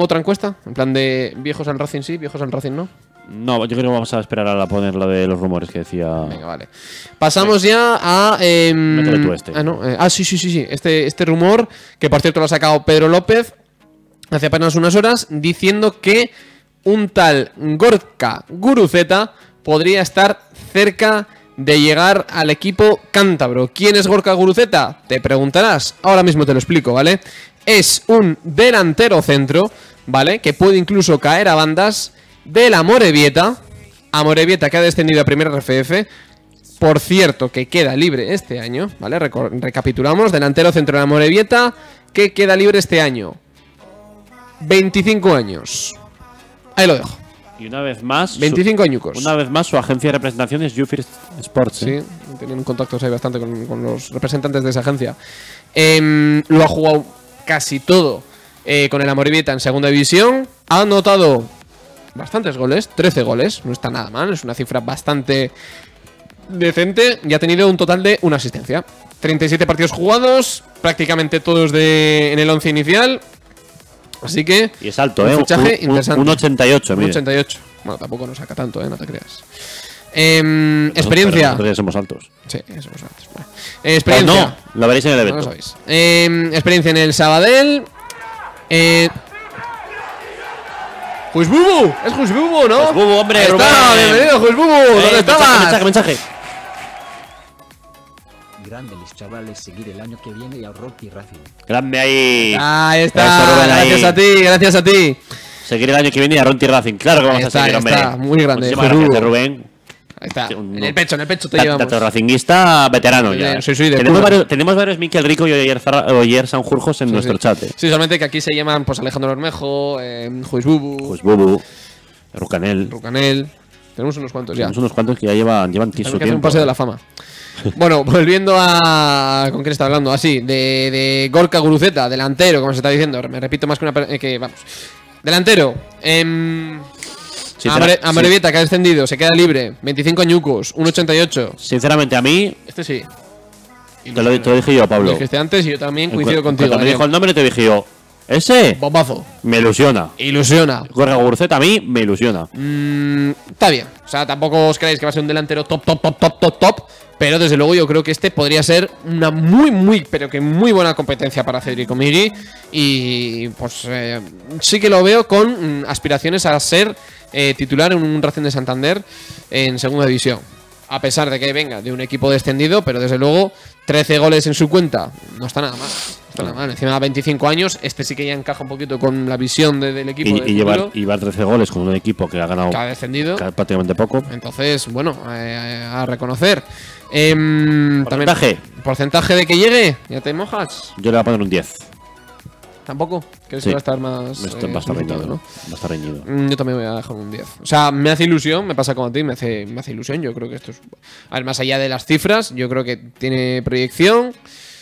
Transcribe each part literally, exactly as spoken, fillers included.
¿Pongo otra encuesta? En plan de viejos al Racing sí, viejos al Racing no. No, yo creo que vamos a esperar a poner la de los rumores que decía. Venga, vale. Pasamos ya a. Eh, Métele tú este. Ah, no. Eh, ah, sí, sí, sí, sí. Este, este rumor, que por cierto lo ha sacado Pedro López hace apenas unas horas, diciendo que un tal Gorka Guruceta podría estar cerca de llegar al equipo cántabro. ¿Quién es Gorka Guruceta? Te preguntarás. Ahora mismo te lo explico, ¿vale? Es un delantero centro, ¿vale? Que puede incluso caer a bandas de la Amorebieta. Amorebieta que ha descendido a primera R F F. Por cierto, que queda libre este año, ¿vale? Reco- recapitulamos. Delantero centro de la Amorebieta que queda libre este año. veinticinco años. Ahí lo dejo. Y una vez más. veinticinco su, añucos. Una vez más, su agencia de representación es YouFirst Sports. ¿eh? Sí, tienen contactos ahí bastante con, con los representantes de esa agencia. Eh, lo ha jugado casi todo eh, con el Amorebieta en segunda división. Ha anotado bastantes goles, trece goles, no está nada mal, es una cifra bastante decente. Y ha tenido un total de una asistencia. treinta y siete partidos jugados, prácticamente todos de en el once inicial. Así que. Y es alto, un ¿eh? fichaje un, interesante. un ochenta y ocho, Un mire. ochenta y ocho. Bueno, tampoco nos saca tanto, ¿eh? No te creas. Eh, experiencia. Nosotros ya somos altos. Sí, somos altos. Bueno. Eh, experiencia. Pues no, lo veréis en el No evento. lo sabéis. Eh, experiencia en el Sabadell. Eh. Juisbubu, es Juisbubu, ¿no? Juisbubu, hombre, Ahí está, Rubén. bienvenido, Juisbubu. ¿Dónde Eh, estabas? mensaje, mensaje, mensaje. Grande mis chavales, seguir el año que viene y a Rocky Racing. Grande ahí. Ahí está. Eso, Rubén, ahí. Gracias a ti, gracias a ti. Seguir el año que viene a Ronti Racing. Claro que vamos Ahí a está, seguir, ahí hombre. está, muy grande, Muchísimas Juisbubu. gracias, Rubén. Ahí está. Sí, un- En el pecho, en el pecho te Ta- llevamos. Tanto racinguista veterano ya. Sí, sí, de tenemos, cuna. varios, tenemos varios Miquel Rico y Oyer, Zara- Oyer Sanjurjos en Sí, nuestro sí. chat. eh. Sí, solamente que aquí se llaman pues Alejandro Ormejo, eh, Juisbubu, Pues Bubu, Rucanel. Rucanel. Tenemos unos cuantos ya. Tenemos unos cuantos que ya llevan, llevan Tenemos su que hacer un tiempo. pase de la fama. Bueno, volviendo a. ¿Con quién está hablando? Así, de, de Gorka Guruceta, delantero, como se está diciendo. Me repito más que una. per- eh, que vamos. Delantero. Eh, Sincera- Amorebieta, que ha descendido, se queda libre. veinticinco añucos, uno ochenta y ocho. Sinceramente, a mí, Este sí. te lo, te lo dije yo, Lo Pablo. dijiste antes y yo también En coincido cu- contigo. Cuando me Daniel. dijo el nombre, te dije yo, ese Bombazo. me ilusiona. Ilusiona. Gorka Guruceta a mí me ilusiona. Mm, está bien. O sea, tampoco os creáis que va a ser un delantero top, top, top, top, top, top. Pero desde luego yo creo que este podría ser una muy, muy, pero que muy buena competencia para Federico Miri. Y pues eh, sí que lo veo con mm, aspiraciones a ser eh, titular en un Racing de Santander en segunda división. A pesar de que venga de un equipo descendido, pero desde luego trece goles en su cuenta no está nada mal. No está nada mal. Encima de veinticinco años, este sí que ya encaja un poquito con la visión de- del equipo. Y, de y llevar, futuro, y llevar trece goles con un equipo que ha ganado que ha descendido. ca- prácticamente poco. Entonces, bueno, eh, a reconocer. Em, Porcentaje. También, porcentaje de que llegue, ya te mojas. Yo le voy a poner un diez. Tampoco. ¿Crees Sí. que va a estar más. Esto eh, va a estar limitado, reñido. ¿no? Va a estar reñido. Mm, Yo también voy a dejar un diez. O sea, me hace ilusión, me pasa como a ti, me hace, me hace ilusión. Yo creo que esto es. A ver, más allá de las cifras, yo creo que tiene proyección.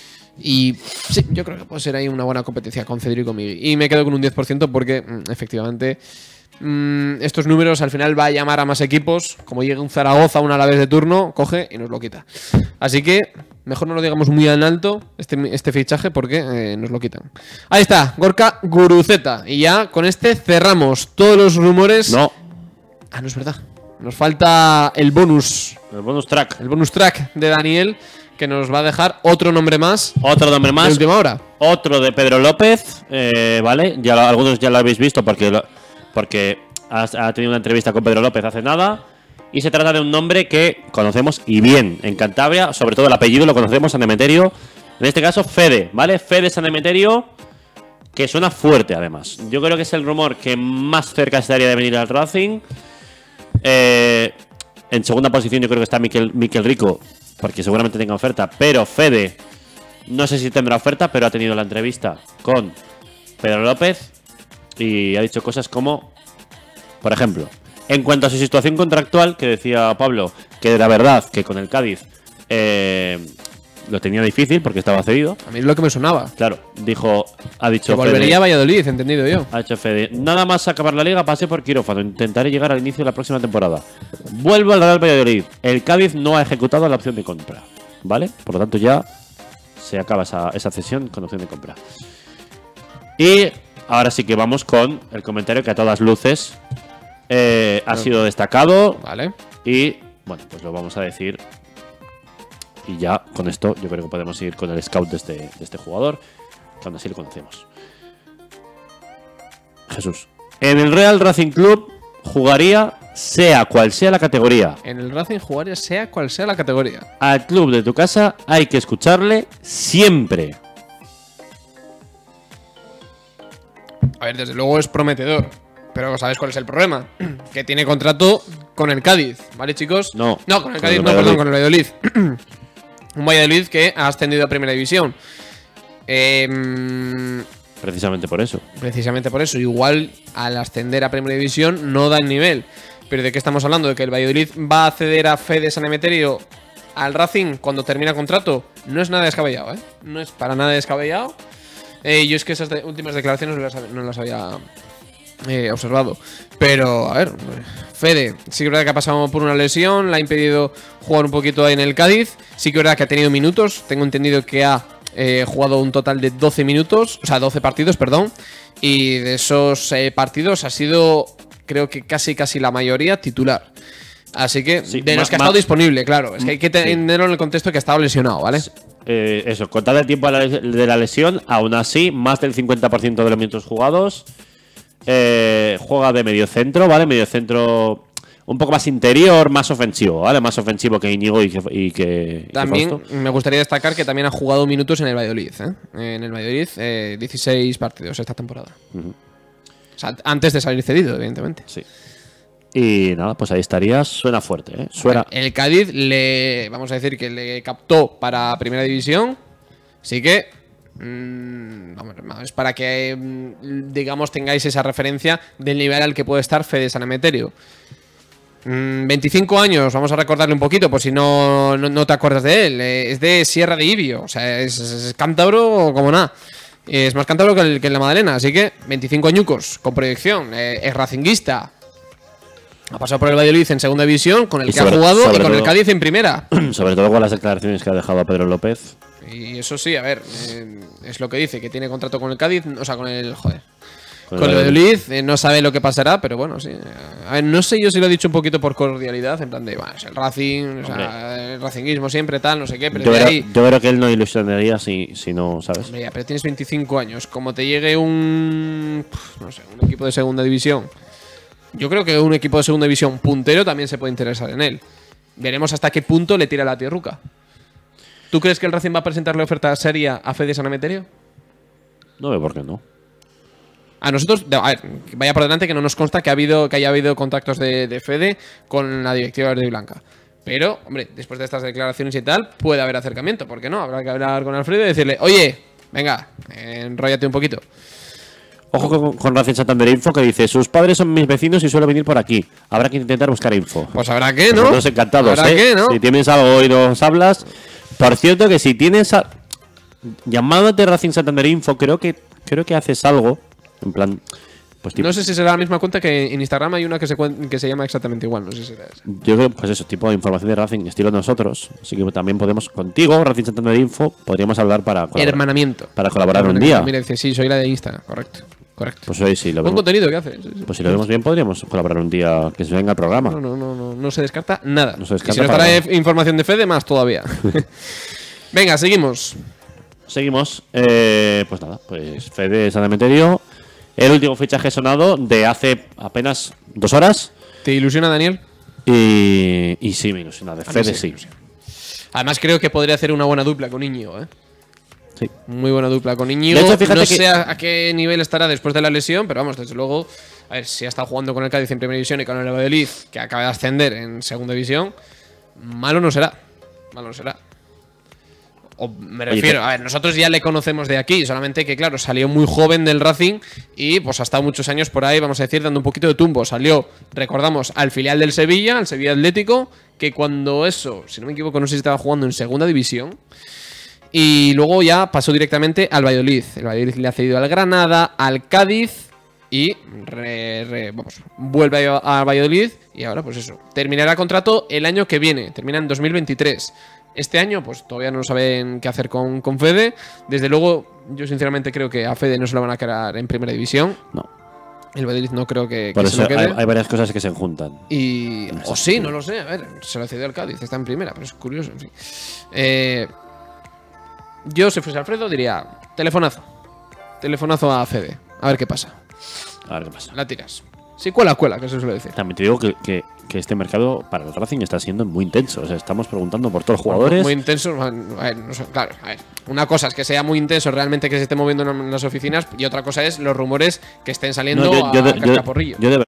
Y sí, yo creo que puede ser ahí una buena competencia con Federico Migui. Y me quedo con un diez por ciento porque, mm, efectivamente, mm, estos números al final va a llamar a más equipos. Como llegue un Zaragoza, un Alavés de turno, coge y nos lo quita. Así que mejor no lo digamos muy en alto este, este fichaje porque eh, nos lo quitan. Ahí está, Gorka Guruceta. Y ya con este cerramos todos los rumores. No, Ah, no es verdad. Nos falta el bonus. el bonus track. El bonus track de Daniel, que nos va a dejar otro nombre más Otro nombre de más. última hora. Otro de Pedro López, eh, ¿vale? Ya lo- algunos ya lo habéis visto porque, lo- porque ha, ha tenido una entrevista con Pedro López hace nada. Y se trata de un nombre que conocemos y bien en Cantabria, sobre todo el apellido lo conocemos, San Emeterio. En este caso, Fede, ¿vale? Fede San Emeterio, que suena fuerte además. Yo creo que es el rumor que más cerca estaría de venir al Racing. Eh, en segunda posición yo creo que está Miquel, Miquel Rico, porque seguramente tenga oferta, pero Fede no sé si tendrá oferta, pero ha tenido la entrevista con Pedro López y ha dicho cosas como, por ejemplo, en cuanto a su situación contractual, que decía Pablo, que era verdad que con el Cádiz eh, lo tenía difícil porque estaba cedido. A mí es lo que me sonaba. Claro, dijo, ha dicho Que volvería a Fede, Valladolid, entendido yo. ha dicho Fede, nada más acabar la liga pasé por quirófano, intentaré llegar al inicio de la próxima temporada. Vuelvo al Real Valladolid. El Cádiz no ha ejecutado la opción de compra, ¿vale? Por lo tanto ya se acaba esa, esa cesión con opción de compra. Y ahora sí que vamos con el comentario que a todas luces eh, ha sido destacado. Vale. Y bueno, pues lo vamos a decir. Y ya con esto yo creo que podemos ir con el scout de este, de este jugador, cuando así lo conocemos. Jesús. En el Real Racing Club jugaría sea cual sea la categoría. En el Racing jugaría sea cual sea la categoría. Al club de tu casa hay que escucharle siempre. A ver, desde luego es prometedor. Pero ¿sabes cuál es el problema? Que tiene contrato con el Cádiz, ¿vale, chicos? No. No, con el Con Cádiz, el no, perdón, Valladolid. con el Valladolid. Un Valladolid que ha ascendido a Primera División. Eh, Precisamente por eso. precisamente por eso. Igual al ascender a Primera División no da el nivel. Pero ¿de qué estamos hablando? ¿De que el Valladolid va a ceder a Fede San Emeterio al Racing cuando termina contrato? No es nada descabellado, ¿eh? No es para nada descabellado. Eh, yo es que esas de- últimas declaraciones no las, hab- no las había eh, observado. Pero, a ver, Fede, sí que es verdad que ha pasado por una lesión, le ha impedido jugar un poquito ahí en el Cádiz. Sí que es verdad que ha tenido minutos. Tengo entendido que ha eh, jugado un total de doce minutos, o sea, doce partidos, perdón. Y de esos eh, partidos ha sido, creo que casi casi la mayoría titular. Así que, Sí, de ma- los que ha ma- estado disponible, claro. Es que hay que tenerlo en el contexto que ha estado lesionado, ¿vale? Eh, eso, contad el tiempo de la les- de la lesión, aún así, más del cincuenta por ciento de los minutos jugados. Eh, juega de medio centro, ¿vale? Medio centro un poco más interior, más ofensivo, ¿vale? Más ofensivo que Íñigo y que, y que- y que También Fausto. me gustaría destacar que también ha jugado minutos en el Valladolid, ¿eh? En el Valladolid, eh, dieciséis partidos esta temporada. Ujú. O sea, antes de salir cedido, evidentemente. Sí. Y nada, pues ahí estaría. Suena fuerte, ¿eh? Suena. El Cádiz le, vamos a decir que le captó para Primera División. Así que, mm, vamos, es para que, mm, digamos, tengáis esa referencia del nivel al que puede estar Fede San Emeterio. Mm, veinticinco años, vamos a recordarle un poquito, por si no, no, no te acuerdas de él. Eh, es de Sierra de Ibio, o sea, es, es- es cántabro como nada. Es más cántabro que, el, que en la Madalena, así que veinticinco añucos, con proyección. Eh, es racinguista. Ha pasado por el Valladolid en segunda división, con el Y que sobre- ha jugado, y sobre con el todo- Cádiz en primera. Sobre todo con las declaraciones que ha dejado a Pedro López. Y eso sí, a ver, eh, es lo que dice, que tiene contrato con el Cádiz, o sea, con el, joder, Con con el el Valladolid, eh, no sabe lo que pasará, pero bueno, sí. A ver, no sé yo si lo he dicho un poquito por cordialidad, en plan de, bueno, es el Racing, o sea, el racinguismo siempre, tal, no sé qué, pero Yo de creo, ahí... yo creo que él no ilusionaría si, si no, ¿sabes? Hombre, ya, pero tienes veinticinco años, como te llegue un, pf, no sé, un equipo de segunda división, yo creo que un equipo de segunda división puntero también se puede interesar en él. Veremos hasta qué punto le tira la tierruca. ¿Tú crees que el Racing va a presentarle oferta seria a Fede San Emeterio? No veo por qué no. A nosotros, a ver, vaya por delante que no nos consta que ha habido que haya habido contactos de, de Fede con la directiva verde y blanca. Pero, hombre, después de estas declaraciones y tal, puede haber acercamiento, ¿por qué no? Habrá que hablar con Alfredo y decirle, oye, venga, enróllate un poquito. Ojo con, con Racing Santander Info que dice: sus padres son mis vecinos y suele venir por aquí. Habrá que intentar buscar info. Pues habrá que, ¿no? Nosotros encantados, Habrá ¿eh? que, ¿no? Si tienes algo y nos hablas. Por cierto, que si tienes. A... Llamándote Racing Santander Info, creo que creo que haces algo. En plan. Pues tipo, No sé si será la misma cuenta que en Instagram hay una que se, cuen- que se llama exactamente igual, no sé si será esa. Yo creo, pues eso, tipo de información de Racing, estilo nosotros. Así que también podemos, contigo, Racing Santander Info, podríamos hablar para colaborar, Hermanamiento. para colaborar un Hermanamiento. día. Mira, dice, sí, soy la de Insta, correcto. Correcto. Pues hoy sí, lo Buen vemos. contenido que haces. sí, sí. Pues si lo vemos bien, podríamos colaborar un día que se venga al programa. No, no, no, no, no se descarta nada. No se descarta y si nos para trae nada. información de Fede, más todavía. Venga, seguimos. Seguimos. Eh, pues nada, pues Fede San Emeterio. El último fichaje sonado de hace apenas dos horas. ¿Te ilusiona, Daniel? Y, y sí, me ilusiona. De A mí Fede sí me sí. ilusiona. Además, creo que podría hacer una buena dupla con Íñigo, ¿eh? Sí. Muy buena dupla con Íñigo. De hecho, fíjate no que- sé a, a qué nivel estará después de la lesión, pero vamos, desde luego, a ver, si ha estado jugando con el Cádiz en primera división y con el Valladolid, que acaba de ascender en segunda división, malo no será. Malo no será. O me Oye, refiero, te- a ver, nosotros ya le conocemos de aquí, solamente que, claro, salió muy joven del Racing y pues ha estado muchos años por ahí, vamos a decir, dando un poquito de tumbo. Salió, recordamos, al filial del Sevilla, al Sevilla Atlético, que cuando eso, si no me equivoco, no sé si estaba jugando en segunda división. Y luego ya pasó directamente al Valladolid. El Valladolid le ha cedido al Granada, al Cádiz y re- re- vamos, vuelve a- al Valladolid y ahora pues eso. Terminará contrato el año que viene, termina en dos mil veintitrés. Este año, pues todavía no saben qué hacer con, con Fede. Desde luego, yo sinceramente creo que a Fede no se lo van a quedar en primera división. No. El Valladolid no creo que, Por que eso se lo quede. hay, hay varias cosas que se juntan. Y. O sí, no lo sé. A ver, se lo cedió al Cádiz, está en primera, pero es curioso, en fin. Eh, yo, si fuese Alfredo, diría: telefonazo. Telefonazo a Fede. A ver qué pasa. A ver qué pasa. La tiras. Sí, cuela, cuela, que se suele decir. También te digo que, que, que este mercado para el Racing está siendo muy intenso. O sea, estamos preguntando por todos los jugadores. Muy intenso. A ver, no sé, claro, a ver. Una cosa es que sea muy intenso realmente que se esté moviendo en las oficinas y otra cosa es los rumores que estén saliendo No, yo- yo de- a yo- cascaporrillo. yo de